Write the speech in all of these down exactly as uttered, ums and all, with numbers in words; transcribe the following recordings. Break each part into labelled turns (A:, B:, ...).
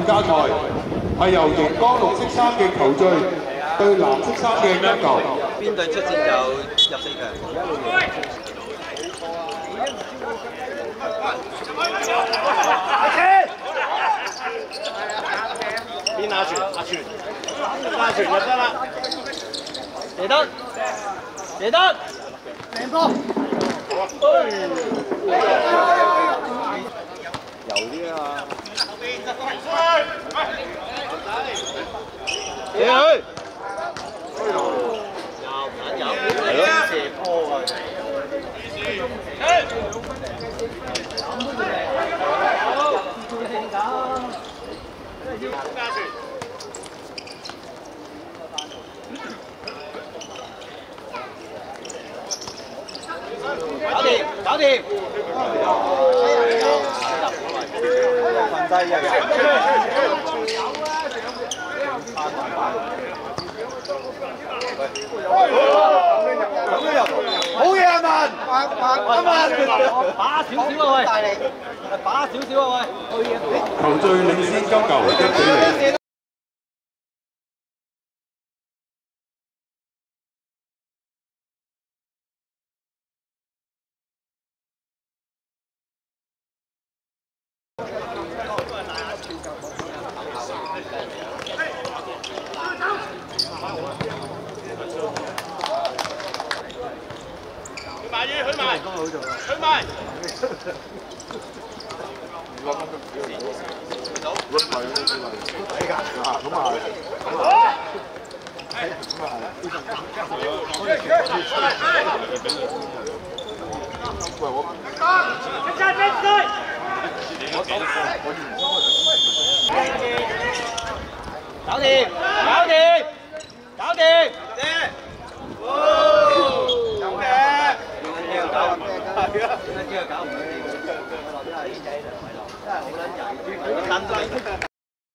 A: 附加賽，係由熒光綠色衫嘅球隊對藍色衫嘅一球。
B: 邊隊出戰就入四強。邊打傳？阿傳，打傳就得啦。謝德，謝德，靚波。油啲啊嘛。射佢。又唔撚有，係咯，射波啊！搞掂，搞掂。瞓低一日。好嘢啊文，阿文，把少少啊喂，把少少啊喂，
A: 球隊領先金球一比零。
C: 埋嘢，去埋，去埋。
B: 搞掂，搞掂，搞掂，
C: 有嘅。
B: 搞唔掂，係啊，點解搞唔掂？落啲係啲仔嚟，真係好撚曳，撚都嚟。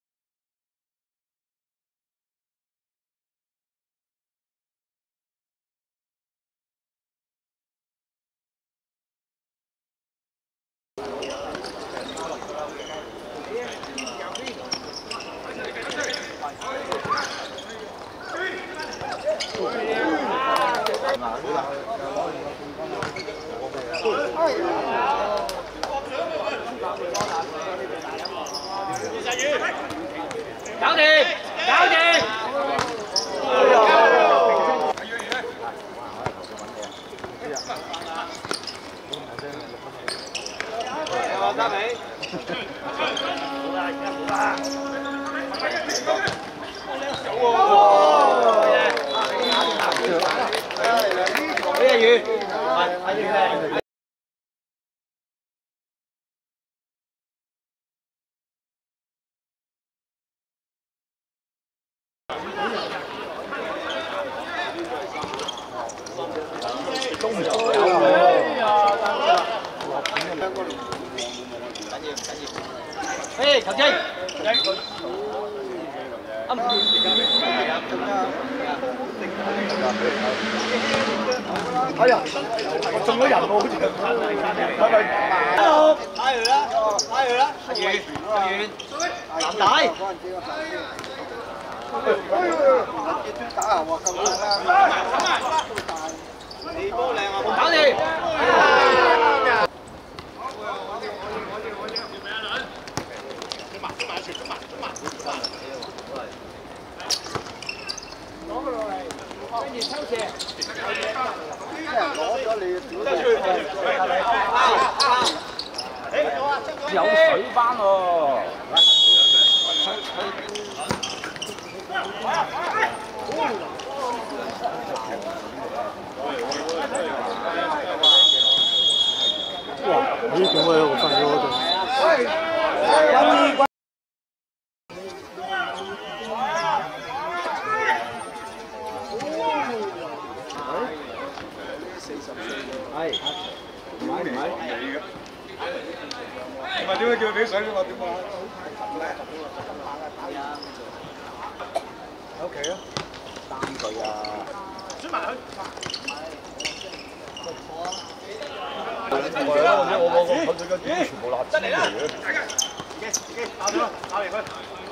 B: 搞掂，搞掂。得未？呢隻魚，係係都唔做。誒，球證。啱。哎呀，我中咗人喎，好似。係咪？好，拉佢啦，拉佢啦。阿遠，阿遠，藍帶。打人喎，咁樣。你波靚啊！搞掂。攞佢落嚟，跟住抽射。攞咗你，有水翻喎。哇！咦，點解有個分咗嗰度？係，唔係唔係。唔係點解叫佢俾水我點啊？喺屋企啊，擔佢啊。轉埋去。係啊，我我我我佢嘅全部垃圾嚟嘅。自己自己打咗，打嚟佢。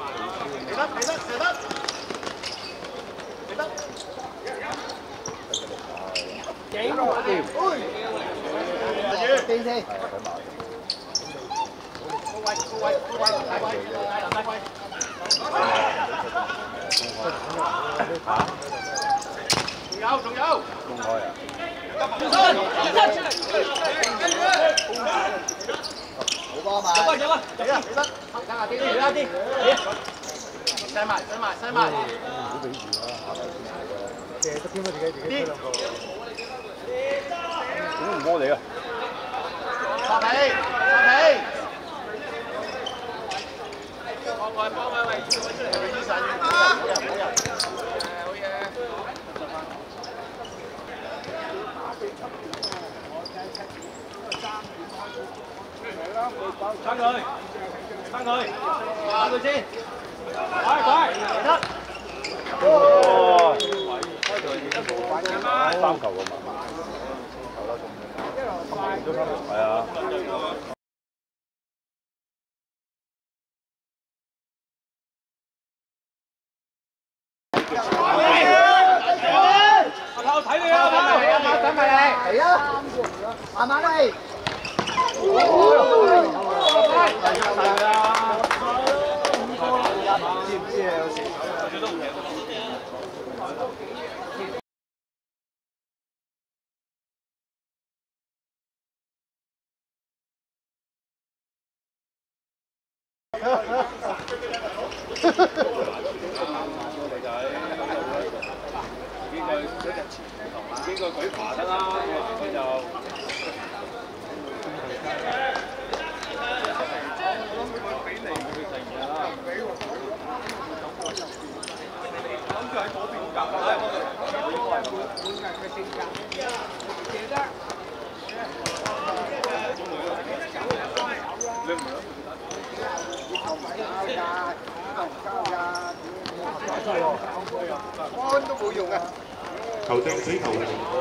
B: 得射得。幾個掂？機先。高位，高位，高位，大位，大位。仲有，仲有。公開啊！好波嘛！有啊有啊，起啦起啦，睇下啲，睇下啲，細埋細埋細埋。唔好俾住啦，借得添啊！自己自己兩個。點解唔摸你啊？發起發起！幫佢幫佢喂，出嚟俾啲神，好人好人。好嘢。撐佢，撐佢，撐佢先，快快，得。哦，開球已經冇反應，三球啊嘛，球啦仲，係啊。阿頭睇你啊！阿馬等埋你，嚟啊！慢慢嚟。知唔知啊？有時最多唔贏。邊個舉爬得啦？佢就。安都冇用啊！
A: 球證死球。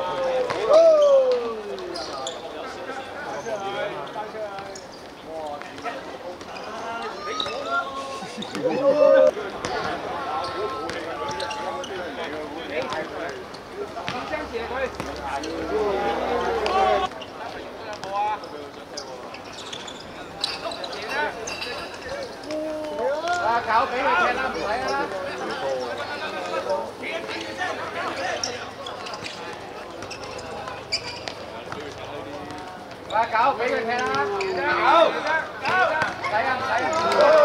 B: 啊！搞俾佢踢啦，唔使啦。啊！搞俾佢踢啦，搞，使啊唔使啊！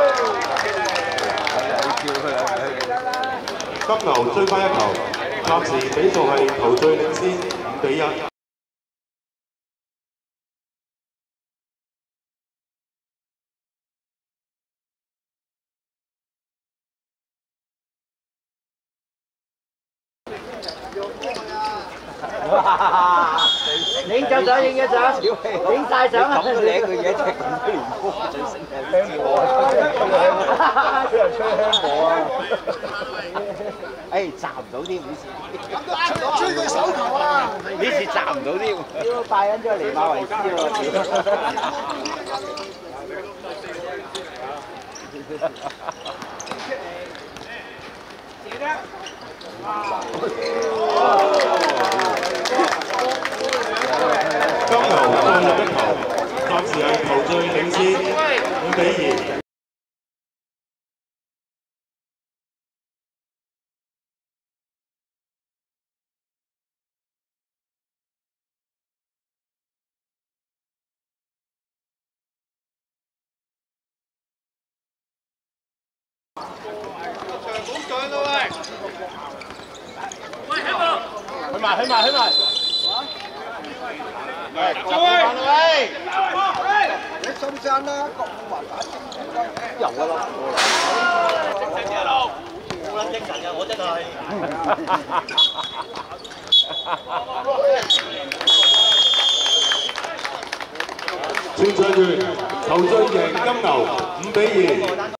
A: 金牛追翻一球，暫時比數係球隊領先五比一。
B: 哇！影張相，影一張，影晒相啊！咁靚嘅嘢，踢咁多年波，最醒係香火啊！啲人吹香火啊！誒，砸唔到添，呢次。吹佢手球啊！呢次砸唔到添。要拜緊咗尼馬維斯喎！
A: 金牛再入一球，暫時係球隊領先五比二。
C: 場好上啦喂！喂，喺度！
B: 去埋，去埋，去埋！
C: 嚟，走喂！
B: 你深圳啦，國華打精神有㗎啦，
C: 精神一路，好撚精神㗎，我真係。
A: 清賽段，球隊贏金牛五比二。